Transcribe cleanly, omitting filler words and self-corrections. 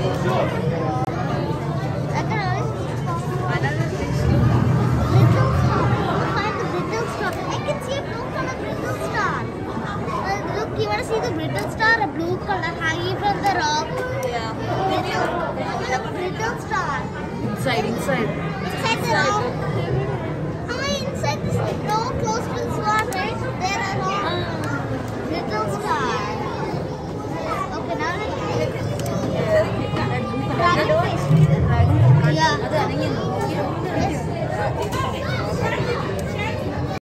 I can always brittle star. Find the brittle star. I can see a blue color brittle star. Look, you want to see the brittle star? A blue color hanging from the rock. Yeah. Brittle star. Inside. Inside the rock. Inside this rock close to the star, right? There are all brittle star. Okay, now let's Dragon. dragon fish. Yeah.